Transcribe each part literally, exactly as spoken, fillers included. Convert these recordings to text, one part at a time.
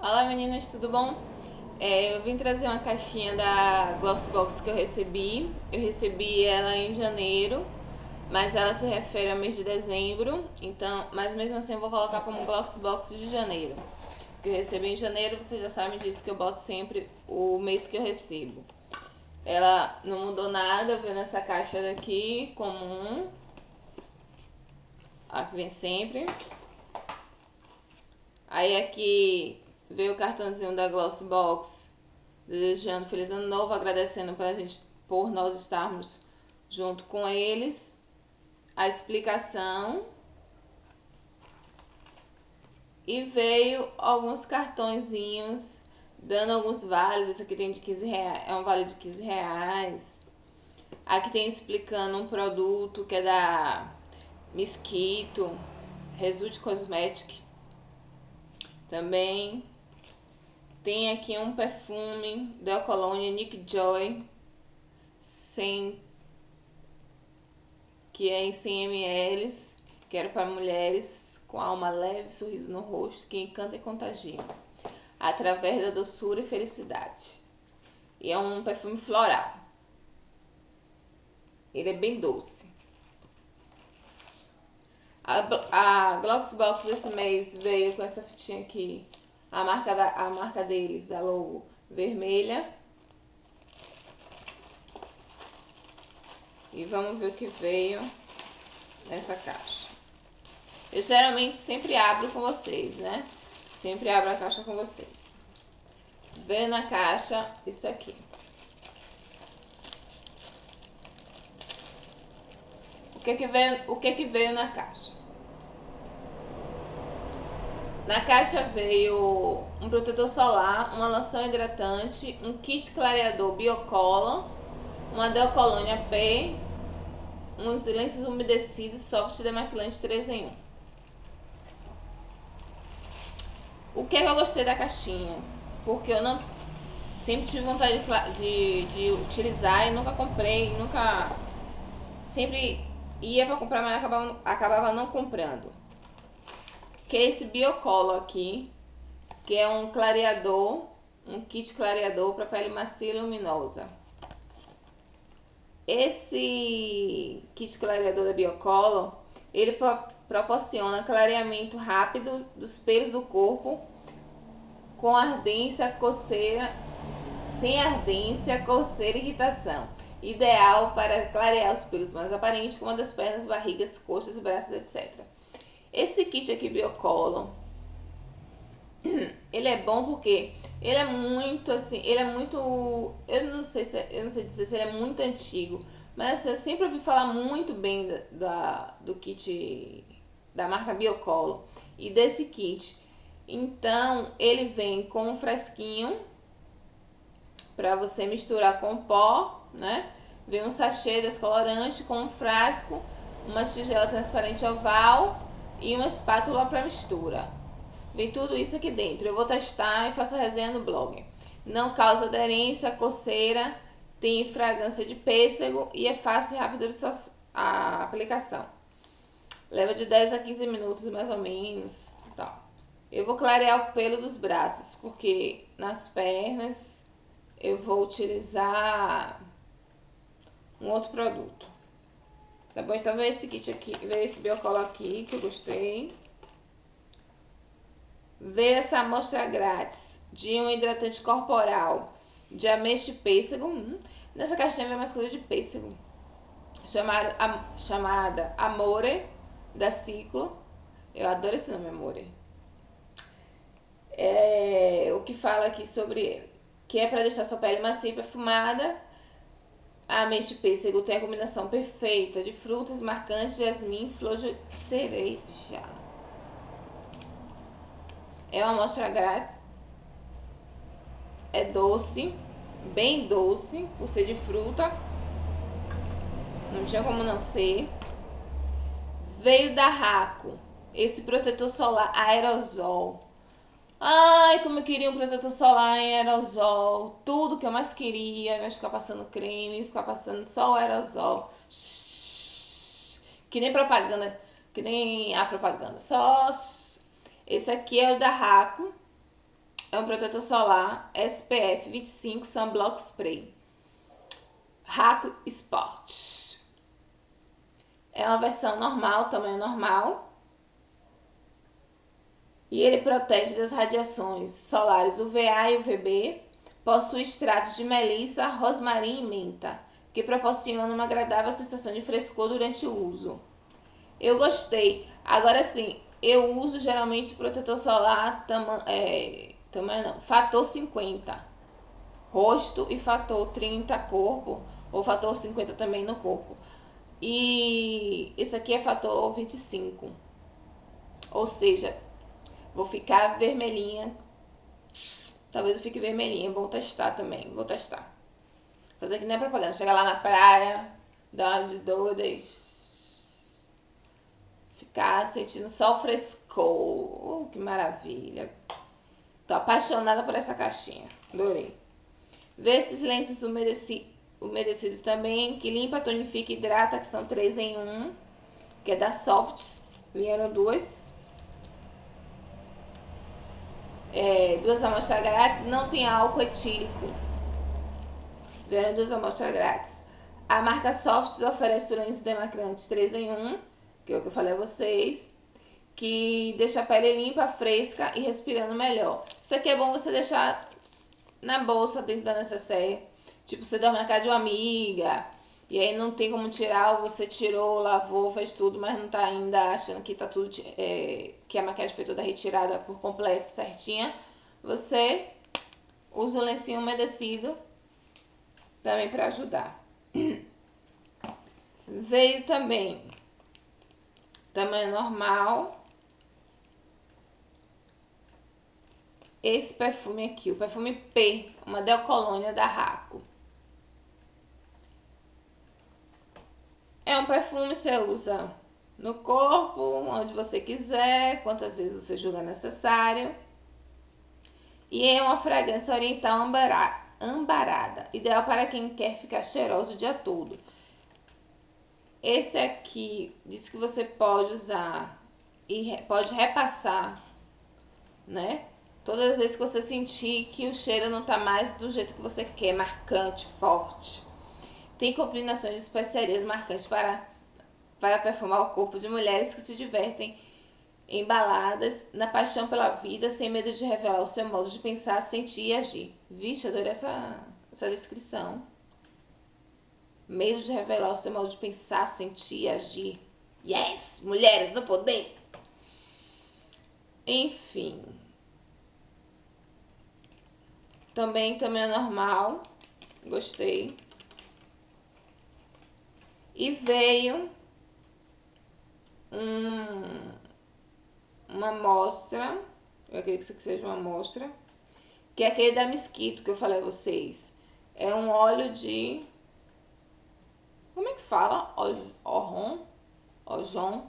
Olá meninas, tudo bom? É, eu vim trazer uma caixinha da Glossbox que eu recebi. Eu recebi ela em janeiro, mas ela se refere ao mês de dezembro. Então, mas mesmo assim eu vou colocar como Glossbox de janeiro. Que eu recebi em janeiro, vocês já sabem disso, que eu boto sempre o mês que eu recebo. Ela não mudou nada, veio nessa caixa daqui comum. A que vem sempre. Aí aqui veio o cartãozinho da Glossbox, desejando feliz ano novo, agradecendo pra gente por nós estarmos junto com eles. A explicação. E veio alguns cartõezinhos dando alguns vales. Esse aqui tem de quinze reais, é um vale de quinze reais. Aqui tem explicando um produto que é da Mosquito Result Cosmetic. Também tem aqui um perfume da Cologne Nick Joy, sem, que é em cem mililitros, que era para mulheres com alma leve, sorriso no rosto, que encanta e contagia, através da doçura e felicidade. E é um perfume floral. Ele é bem doce. A, a Glossbox desse mês veio com essa fitinha aqui, a marca, da, a marca deles, a logo vermelha. E vamos ver o que veio nessa caixa. Eu geralmente sempre abro com vocês, né? Sempre abro a caixa com vocês. Veio na caixa isso aqui. O que que veio, o que que veio na caixa? Na caixa veio um protetor solar, uma loção hidratante, um kit clareador Biocolor, uma Delcolônia P, uns lenços umedecidos soft demaquilante três em um. O que, é que eu gostei da caixinha? Porque eu não sempre tive vontade de, de, de utilizar e nunca comprei, nunca sempre ia para comprar, mas acabava, acabava não comprando. Que é esse Biocolor aqui, que é um clareador, um kit clareador para pele macia e luminosa. Esse kit clareador da Biocolor, ele pro, proporciona clareamento rápido dos pelos do corpo, com ardência, coceira, sem ardência, coceira e irritação. Ideal para clarear os pelos mais aparentes, como a das pernas, barrigas, coxas, braços, etcétera. Esse kit aqui Biocolor, ele é bom porque ele é muito assim, ele é muito, eu não sei se, eu não sei dizer se ele é muito antigo, mas assim, eu sempre ouvi falar muito bem da, da do kit da marca Biocolor e desse kit. Então ele vem com um fresquinho para você misturar com pó, né? Vem um sachê descolorante com um frasco, uma tigela transparente oval e uma espátula para mistura. Vem tudo isso aqui dentro. Eu vou testar e faço a resenha no blog. Não causa aderência, coceira, tem fragrância de pêssego e é fácil e rápido a aplicação. Leva de dez a quinze minutos mais ou menos. Tá. Eu vou clarear o pelo dos braços, porque nas pernas eu vou utilizar um outro produto. Tá bom? Então veio esse kit aqui, veio esse Biocolor aqui que eu gostei. Veio essa amostra grátis de um hidratante corporal de ameixa e pêssego. Hum, nessa caixinha vem mais coisa de pêssego. Chamada, a, chamada Amore, da Ciclo. Eu adoro esse nome, Amore. É, o que fala aqui sobre ele, que é para deixar sua pele macia e perfumada. A ameixa e pêssego tem a combinação perfeita de frutas marcantes, jasmim, flor de cereja. É uma amostra grátis. É doce, bem doce, por ser de fruta. Não tinha como não ser. Veio da Raco esse protetor solar aerosol. Ai, como eu queria um protetor solar em aerosol. Tudo que eu mais queria, ao invés de ficar passando creme, ficar passando só o aerosol. Que nem propaganda, que nem a propaganda. Só esse aqui é o da Raco. é um protetor solar S P F vinte e cinco Sunblock Spray Raco Sport. É uma versão normal, tamanho normal. E ele protege das radiações solares U V A e U V B. Possui extratos de melissa, rosmarim e menta, que proporcionam uma agradável sensação de frescor durante o uso. Eu gostei. Agora sim, eu uso geralmente protetor solar tama é, tamanho não, fator cinquenta. Rosto e fator trinta corpo, ou fator cinquenta também no corpo. E esse aqui é fator vinte e cinco. Ou seja, vou ficar vermelhinha. Talvez eu fique vermelhinha. Vou testar também. Vou testar. Fazer que nem a propaganda. Chegar lá na praia, dar uma de doidas. Ficar sentindo só o frescor. Uh, que maravilha. Tô apaixonada por essa caixinha. Adorei. Vê esses lenços umedeci, umedecidos também. Que limpa, tonifica e hidrata. Que são três em um. Que é da Softs. Vieram duas. É, duas amostras grátis, não tem álcool etílico. Vieram duas amostras grátis. A marca Softs oferece o lenço demaquilante três em um, que é o que eu falei a vocês, que deixa a pele limpa, fresca e respirando melhor. Isso aqui é bom você deixar na bolsa, dentro da necessaire. Tipo, você dorme na casa de uma amiga, e aí não tem como tirar, ou você tirou, lavou, fez tudo, mas não tá ainda achando que tá tudo, é, que a maquiagem foi toda retirada por completo, certinha. Você usa o lencinho umedecido também para ajudar. Veio também tamanho normal. Esse perfume aqui, o perfume P, uma Delcolônia da Raco. É um perfume que você usa no corpo, onde você quiser, quantas vezes você julgar necessário. E é uma fragrância oriental ambarada, ideal para quem quer ficar cheiroso o dia todo. Esse aqui diz que você pode usar e pode repassar, né? Todas as vezes que você sentir que o cheiro não tá mais do jeito que você quer, marcante, forte. Tem combinações de especiarias marcantes para, para perfumar o corpo de mulheres que se divertem embaladas na paixão pela vida, sem medo de revelar o seu modo de pensar, sentir e agir. Vixe, adorei essa, essa descrição. Medo de revelar o seu modo de pensar, sentir e agir. Yes! Mulheres no poder! Enfim. Também tamanho normal. Gostei. E veio um, uma amostra. Eu acredito que seja uma amostra. Que é aquele da Mesquito que eu falei a vocês. É um óleo de... Como é que fala? Orron? Ojon?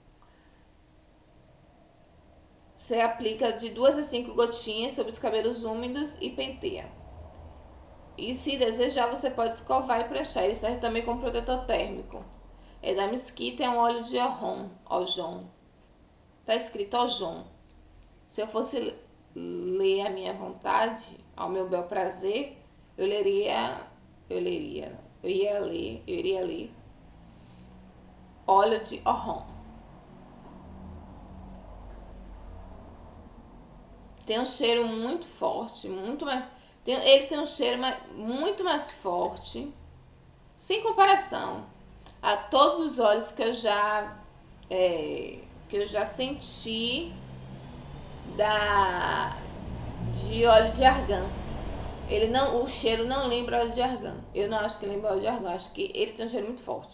Você aplica de duas a cinco gotinhas sobre os cabelos úmidos e penteia. E se desejar, você pode escovar e pranchar. Ele serve também como protetor térmico. É da Mesquita, é um óleo de Orron, Ojon. Tá escrito Ojon. Se eu fosse ler a minha vontade, ao meu bel prazer, eu leria, eu leria, eu ia ler, eu iria ler óleo de Orron. Tem um cheiro muito forte, muito mais, tem, ele tem um cheiro mais, muito mais forte, sem comparação a todos os óleos que eu já é, que eu já senti da de óleo de argan. Ele não, o cheiro não lembra óleo de argan. Eu não acho que lembra óleo de argan, acho que ele tem um cheiro muito forte.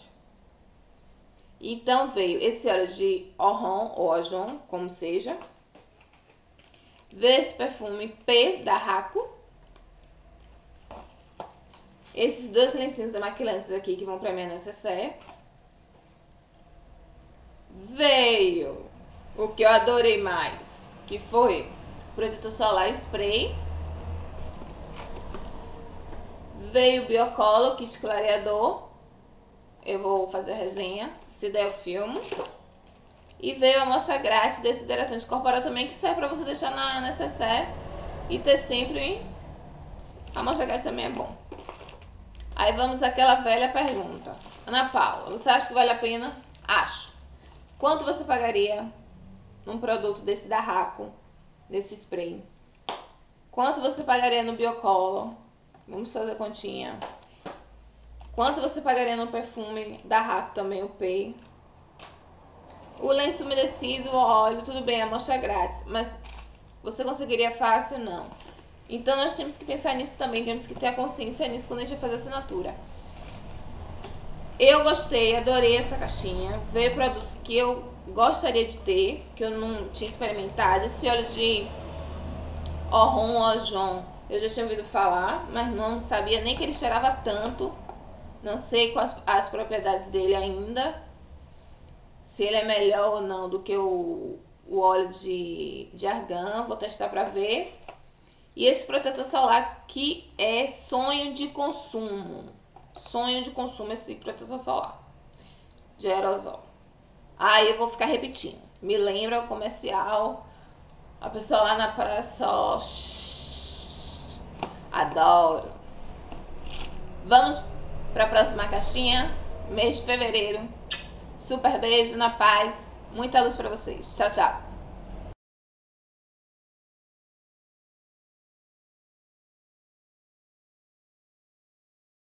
Então veio esse óleo de Orron ou Ojon, como seja. Veio esse perfume P da Raco. Esses dois lencinhos demaquilantes aqui que vão pra minha necessaire. Veio o que eu adorei mais, que foi protetor solar spray. Veio o Biocolo kit clareador. Eu vou fazer a resenha, se der eu filmo. E veio a amostra grátis desse hidratante corporal também, que serve pra você deixar na necessaire E ter sempre a amostra grátis também é bom. Aí vamos àquela velha pergunta. Ana Paula, você acha que vale a pena? Acho. Quanto você pagaria num produto desse da Raco, desse spray? Quanto você pagaria no Biocolor? Vamos fazer a continha. Quanto você pagaria no perfume da Raco também, o P? O lenço umedecido, o óleo, tudo bem, a amostra grátis, mas você conseguiria fácil? Não. Então nós temos que pensar nisso também, temos que ter a consciência nisso quando a gente vai fazer a assinatura. Eu gostei, adorei essa caixinha. Veio produtos que eu gostaria de ter, que eu não tinha experimentado. Esse óleo de Oron Ojon eu já tinha ouvido falar, mas não sabia nem que ele cheirava tanto. Não sei quais as propriedades dele ainda, se ele é melhor ou não do que o, o óleo de, de argan. Vou testar pra ver. E esse protetor solar que é sonho de consumo. Sonho de consumo esse protetor solar de aerosol. Aí eu vou ficar repetindo. Me lembra o comercial. A pessoa lá na praia só... Adoro. Vamos para a próxima caixinha. Mês de fevereiro. Super beijo, na paz. Muita luz para vocês. Tchau, tchau.